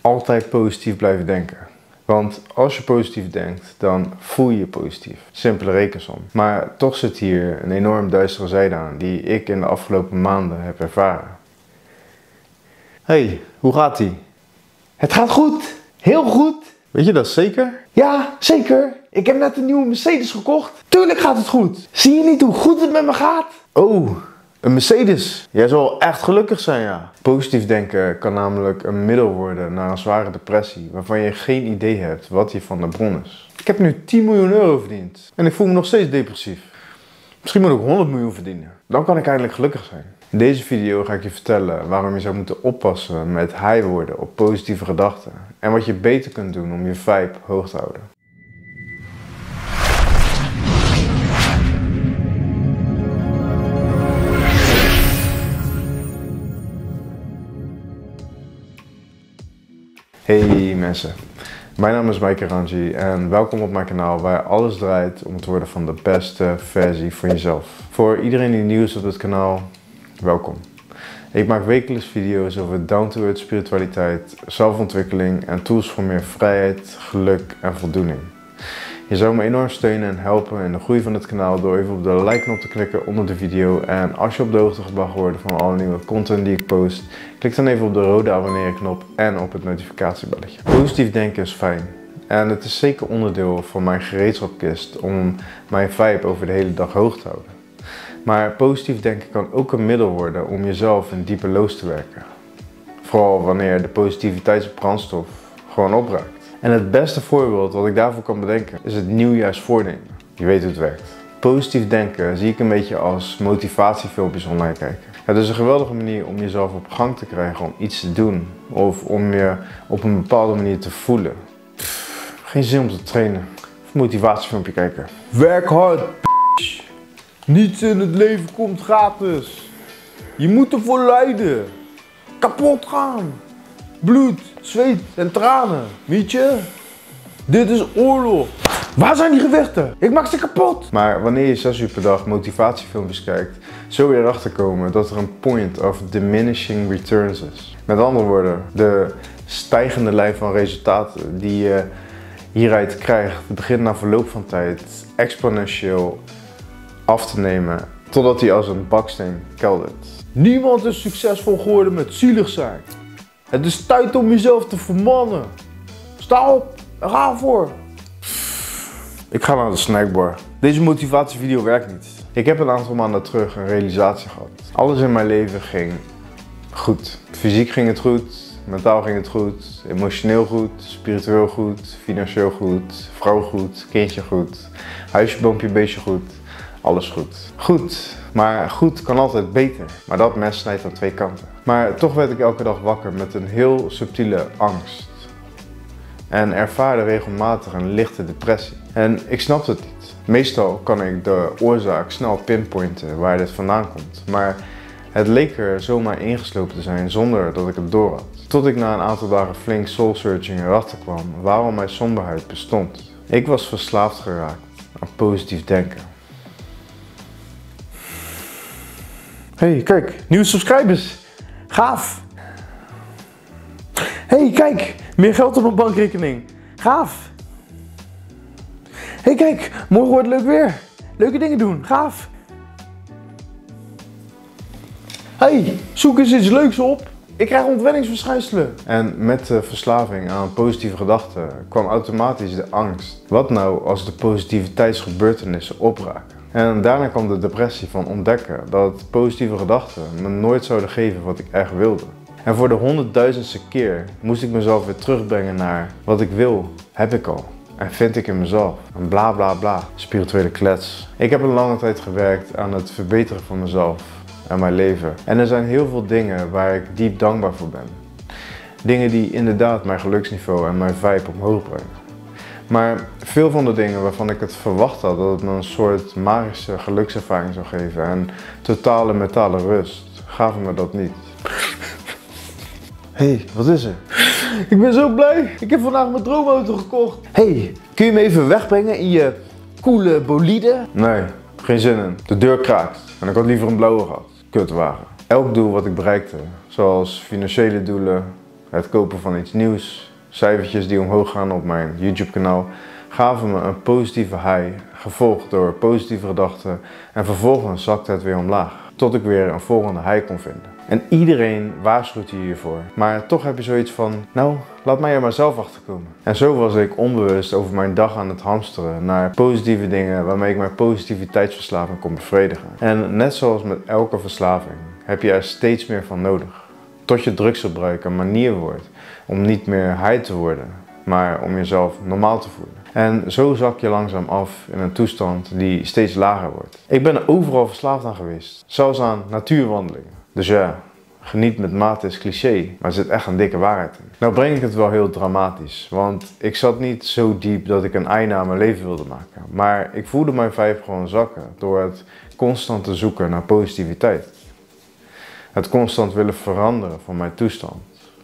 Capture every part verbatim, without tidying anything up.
altijd positief blijven denken. Want als je positief denkt, dan voel je je positief. Simpele rekensom. Maar toch zit hier een enorm duistere zijde aan die ik in de afgelopen maanden heb ervaren. Hey, hoe gaat ie? Het gaat goed. Heel goed. Weet je dat zeker? Ja, zeker. Ik heb net een nieuwe Mercedes gekocht. Tuurlijk gaat het goed. Zie je niet hoe goed het met me gaat? Oh, een Mercedes. Jij zal echt gelukkig zijn, ja. Positief denken kan namelijk een middel worden naar een zware depressie, waarvan je geen idee hebt wat die van de bron is. Ik heb nu tien miljoen euro verdiend en ik voel me nog steeds depressief. Misschien moet ik honderd miljoen verdienen. Dan kan ik eindelijk gelukkig zijn. In deze video ga ik je vertellen waarom je zou moeten oppassen met high worden op positieve gedachten en wat je beter kunt doen om je vibe hoog te houden. Hey mensen, mijn naam is Mike Ranji en welkom op mijn kanaal waar alles draait om te worden van de beste versie van jezelf. Voor iedereen die nieuw is op dit kanaal, welkom. Ik maak wekelijks video's over down-to-earth spiritualiteit, zelfontwikkeling en tools voor meer vrijheid, geluk en voldoening. Je zou me enorm steunen en helpen in de groei van het kanaal door even op de like-knop te klikken onder de video. En als je op de hoogte gebracht wordt van alle nieuwe content die ik post, klik dan even op de rode abonneren-knop en op het notificatiebelletje. Positief denken is fijn. En het is zeker onderdeel van mijn gereedschapkist om mijn vibe over de hele dag hoog te houden. Maar positief denken kan ook een middel worden om jezelf in diepe lows te werken. Vooral wanneer de positiviteitsbrandstof gewoon opraakt. En het beste voorbeeld wat ik daarvoor kan bedenken is het nieuwjaarsvoornemen. Je weet hoe het werkt. Positief denken zie ik een beetje als motivatiefilmpjes online kijken. Het is een geweldige manier om jezelf op gang te krijgen om iets te doen. Of om je op een bepaalde manier te voelen. Pff, geen zin om te trainen. Of een motivatiefilmpje kijken. Werk hard, p***. Niets in het leven komt gratis. Je moet ervoor lijden. Kapot gaan. Bloed, zweet en tranen. Weet je? Dit is oorlog. Waar zijn die gevechten? Ik maak ze kapot. Maar wanneer je zes uur per dag motivatiefilmpjes kijkt, zul je erachter komen dat er een point of diminishing returns is. Met andere woorden, de stijgende lijn van resultaten die je hieruit krijgt, begint na verloop van tijd exponentieel af te nemen, totdat hij als een baksteen keldert. Niemand is succesvol geworden met zielig zijn. Het is tijd om jezelf te vermannen. Sta op en ga ervoor. Ik ga naar de snackbar. Deze motivatievideo werkt niet. Ik heb een aantal maanden terug een realisatie gehad. Alles in mijn leven ging goed. Fysiek ging het goed, mentaal ging het goed, emotioneel goed, spiritueel goed, financieel goed, vrouw goed, kindje goed, huisje, boompje, beestje goed. Alles goed. Goed, maar goed kan altijd beter. Maar dat mes snijdt aan twee kanten. Maar toch werd ik elke dag wakker met een heel subtiele angst. En ervaarde regelmatig een lichte depressie. En ik snapte het niet. Meestal kan ik de oorzaak snel pinpointen waar dit vandaan komt. Maar het leek er zomaar ingeslopen te zijn zonder dat ik het door had. Tot ik na een aantal dagen flink soul-searching erachter kwam waarom mijn somberheid bestond. Ik was verslaafd geraakt aan positief denken. Hey, kijk, nieuwe subscribers. Gaaf. Hey, kijk, meer geld op mijn bankrekening. Gaaf. Hey, kijk, morgen wordt leuk weer. Leuke dingen doen. Gaaf. Hey, zoek eens iets leuks op. Ik krijg ontwenningsverschijnselen. En met de verslaving aan positieve gedachten kwam automatisch de angst. Wat nou als de positiviteitsgebeurtenissen opraken? En daarna kwam de depressie van ontdekken dat positieve gedachten me nooit zouden geven wat ik echt wilde. En voor de honderdduizendste keer moest ik mezelf weer terugbrengen naar wat ik wil, heb ik al. En vind ik in mezelf. En bla bla bla. Spirituele klets. Ik heb een lange tijd gewerkt aan het verbeteren van mezelf en mijn leven. En er zijn heel veel dingen waar ik diep dankbaar voor ben. Dingen die inderdaad mijn geluksniveau en mijn vibe omhoog brengen. Maar veel van de dingen waarvan ik het verwacht had dat het me een soort magische gelukservaring zou geven en totale mentale rust, gaven me dat niet. Hé, hey, wat is er? Ik ben zo blij. Ik heb vandaag mijn droomauto gekocht. Hey, kun je me even wegbrengen in je coole bolide? Nee, geen zin in. De deur kraakt en ik had liever een blauwe gehad. Kutwagen. Elk doel wat ik bereikte, zoals financiële doelen, het kopen van iets nieuws, cijfertjes die omhoog gaan op mijn YouTube kanaal, gaven me een positieve high, gevolgd door positieve gedachten en vervolgens zakte het weer omlaag, tot ik weer een volgende high kon vinden. En iedereen waarschuwt je hiervoor, maar toch heb je zoiets van, nou, laat mij er maar zelf achter komen. En zo was ik onbewust over mijn dag aan het hamsteren naar positieve dingen waarmee ik mijn positiviteitsverslaving kon bevredigen. En net zoals met elke verslaving heb je er steeds meer van nodig. Tot je drugsgebruik een manier wordt om niet meer high te worden, maar om jezelf normaal te voelen. En zo zak je langzaam af in een toestand die steeds lager wordt. Ik ben er overal verslaafd aan geweest, zelfs aan natuurwandelingen. Dus ja, geniet met mate is cliché, maar er zit echt een dikke waarheid in. Nou breng ik het wel heel dramatisch, want ik zat niet zo diep dat ik een einde aan mijn leven wilde maken. Maar ik voelde mijn vibe gewoon zakken door het constant te zoeken naar positiviteit. Het constant willen veranderen van mijn toestand.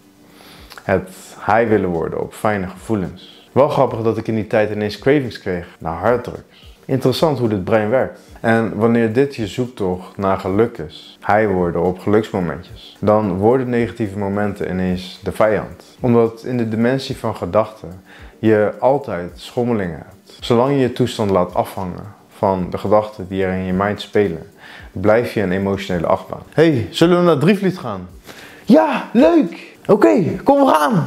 Het high willen worden op fijne gevoelens. Wel grappig dat ik in die tijd ineens cravings kreeg naar harddrugs. Interessant hoe dit brein werkt. En wanneer dit je zoektocht naar geluk is, high worden op geluksmomentjes, dan worden negatieve momenten ineens de vijand. Omdat in de dimensie van gedachten je altijd schommelingen hebt. Zolang je je toestand laat afhangen van de gedachten die er in je mind spelen, blijf je een emotionele achtbaan. Hey, zullen we naar Drievliet gaan? Ja, leuk! Oké, okay, kom we gaan!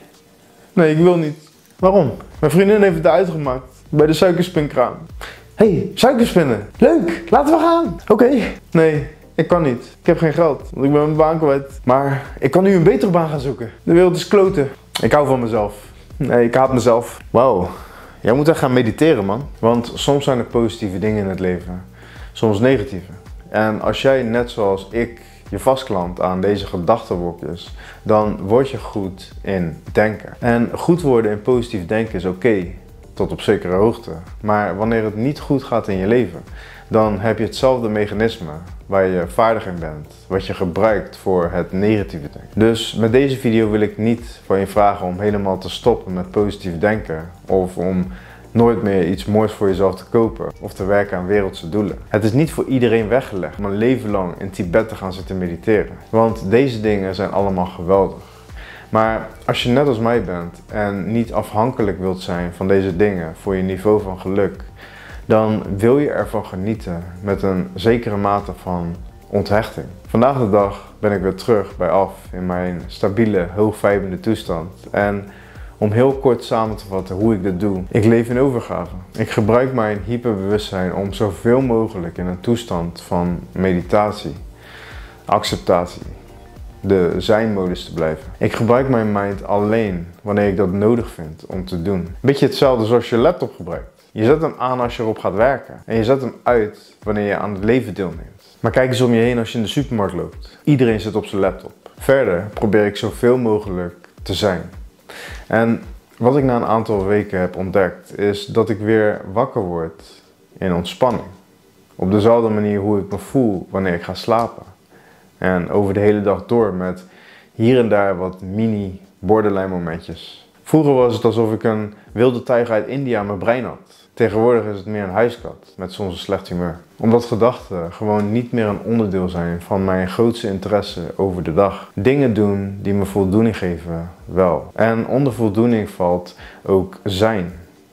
Nee, ik wil niet. Waarom? Mijn vriendin heeft het uitgemaakt bij de suikerspinkraam. Hey, suikerspinnen! Leuk! Laten we gaan! Oké. Okay. Nee, ik kan niet. Ik heb geen geld, want ik ben mijn baan kwijt. Maar ik kan nu een betere baan gaan zoeken. De wereld is kloten. Ik hou van mezelf. Nee, ik haat mezelf. Wauw. Jij moet echt gaan mediteren, man. Want soms zijn er positieve dingen in het leven. Soms negatieve. En als jij net zoals ik je vastklampt aan deze gedachtenwolkjes, dan word je goed in denken. En goed worden in positief denken is oké, okay, tot op zekere hoogte. Maar wanneer het niet goed gaat in je leven, dan heb je hetzelfde mechanisme waar je vaardig in bent, wat je gebruikt voor het negatieve denken. Dus met deze video wil ik niet van je vragen om helemaal te stoppen met positief denken of om nooit meer iets moois voor jezelf te kopen of te werken aan wereldse doelen. Het is niet voor iedereen weggelegd om een leven lang in Tibet te gaan zitten mediteren. Want deze dingen zijn allemaal geweldig. Maar als je net als mij bent en niet afhankelijk wilt zijn van deze dingen voor je niveau van geluk, dan wil je ervan genieten met een zekere mate van onthechting. Vandaag de dag ben ik weer terug bij af in mijn stabiele, hoogvibende toestand. En om heel kort samen te vatten hoe ik dit doe. Ik leef in overgave. Ik gebruik mijn hyperbewustzijn om zoveel mogelijk in een toestand van meditatie, acceptatie, de zijn-modus te blijven. Ik gebruik mijn mind alleen wanneer ik dat nodig vind om te doen. Beetje hetzelfde zoals je laptop gebruikt. Je zet hem aan als je erop gaat werken. En je zet hem uit wanneer je aan het leven deelneemt. Maar kijk eens om je heen als je in de supermarkt loopt. Iedereen zit op zijn laptop. Verder probeer ik zoveel mogelijk te zijn. En wat ik na een aantal weken heb ontdekt, is dat ik weer wakker word in ontspanning. Op dezelfde manier hoe ik me voel wanneer ik ga slapen. En over de hele dag door met hier en daar wat mini borderline momentjes. Vroeger was het alsof ik een wilde tijger uit India in mijn brein had. Tegenwoordig is het meer een huiskat met soms een slecht humeur. Omdat gedachten gewoon niet meer een onderdeel zijn van mijn grootste interesse over de dag. Dingen doen die me voldoening geven, wel. En onder voldoening valt ook zijn.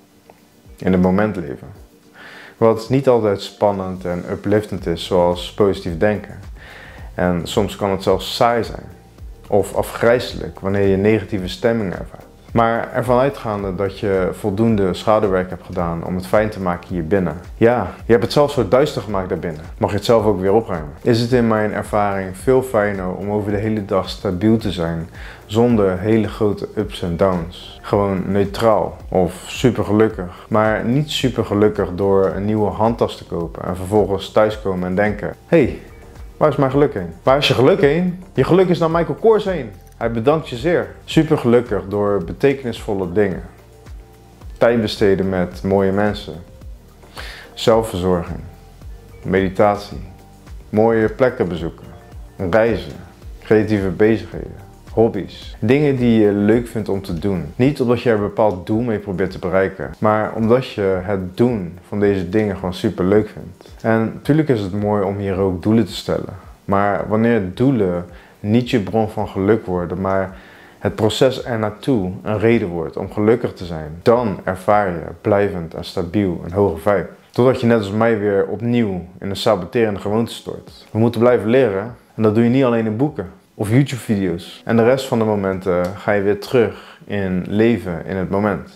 In het moment leven. Wat niet altijd spannend en upliftend is zoals positief denken. En soms kan het zelfs saai zijn. Of afgrijselijk wanneer je negatieve stemming ervaart. Maar ervan uitgaande dat je voldoende schaduwwerk hebt gedaan om het fijn te maken hier binnen. Ja, je hebt het zelfs zo duister gemaakt daarbinnen. Mag je het zelf ook weer opruimen. Is het in mijn ervaring veel fijner om over de hele dag stabiel te zijn zonder hele grote ups en downs. Gewoon neutraal of super gelukkig. Maar niet super gelukkig door een nieuwe handtas te kopen en vervolgens thuiskomen en denken: hé, hey, waar is mijn geluk heen? Waar is je geluk heen? Je geluk is naar Michael Kors heen. Hij bedankt je zeer. Super gelukkig door betekenisvolle dingen. Tijd besteden met mooie mensen. Zelfverzorging. Meditatie. Mooie plekken bezoeken. Reizen. Creatieve bezigheden. Hobby's. Dingen die je leuk vindt om te doen. Niet omdat je er een bepaald doel mee probeert te bereiken. Maar omdat je het doen van deze dingen gewoon super leuk vindt. En natuurlijk is het mooi om hier ook doelen te stellen. Maar wanneer doelen niet je bron van geluk worden, maar het proces ernaartoe een reden wordt om gelukkig te zijn, dan ervaar je blijvend en stabiel een hoge vibe. Totdat je net als mij weer opnieuw in een saboterende gewoonte stort. We moeten blijven leren en dat doe je niet alleen in boeken of YouTube-video's. En de rest van de momenten ga je weer terug in leven in het moment.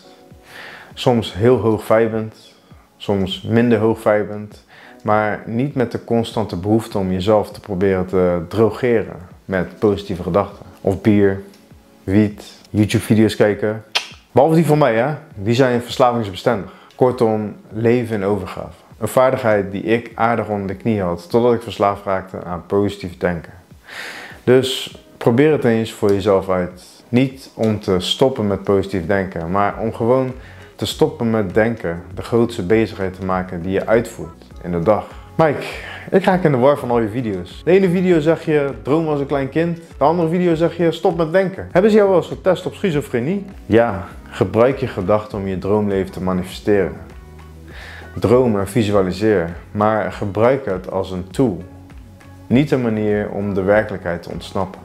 Soms heel hoog vibend, soms minder hoog vibend, maar niet met de constante behoefte om jezelf te proberen te drogeren met positieve gedachten. Of bier, wiet, YouTube-video's kijken. Behalve die van mij, hè? Die zijn verslavingsbestendig. Kortom, leven in overgave. Een vaardigheid die ik aardig onder de knie had, totdat ik verslaafd raakte aan positief denken. Dus probeer het eens voor jezelf uit. Niet om te stoppen met positief denken, maar om gewoon te stoppen met denken de grootste bezigheid te maken die je uitvoert in de dag. Mike, ik raak in de war van al je video's. De ene video zeg je droom als een klein kind, de andere video zeg je stop met denken. Hebben ze jou wel eens getest op schizofrenie? Ja, gebruik je gedachten om je droomleven te manifesteren. Droom en visualiseer, maar gebruik het als een tool. Niet een manier om de werkelijkheid te ontsnappen.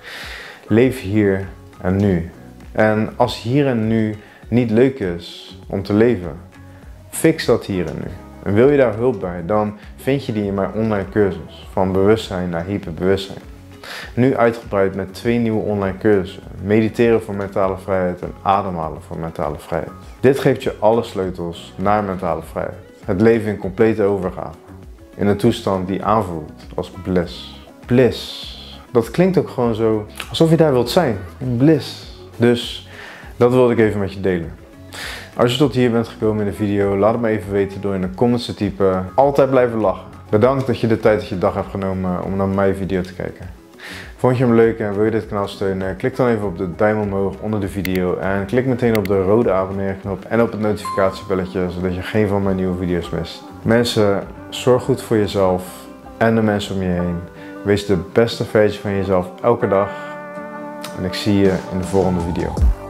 Leef hier en nu. En als hier en nu niet leuk is om te leven, fix dat hier en nu. En wil je daar hulp bij, dan vind je die in mijn online cursus van bewustzijn naar hyperbewustzijn. Nu uitgebreid met twee nieuwe online cursussen. Mediteren voor mentale vrijheid en ademhalen voor mentale vrijheid. Dit geeft je alle sleutels naar mentale vrijheid. Het leven in complete overgave. In een toestand die aanvoelt als bliss. Bliss. Dat klinkt ook gewoon zo alsof je daar wilt zijn. Bliss. Dus dat wilde ik even met je delen. Als je tot hier bent gekomen in de video, laat het me even weten door in de comments te typen. Altijd blijven lachen. Bedankt dat je de tijd uit je dag hebt genomen om naar mijn video te kijken. Vond je hem leuk en wil je dit kanaal steunen? Klik dan even op de duim omhoog onder de video en klik meteen op de rode abonneerknop en op het notificatiebelletje, zodat je geen van mijn nieuwe video's mist. Mensen, zorg goed voor jezelf en de mensen om je heen. Wees de beste versie van jezelf elke dag. En ik zie je in de volgende video.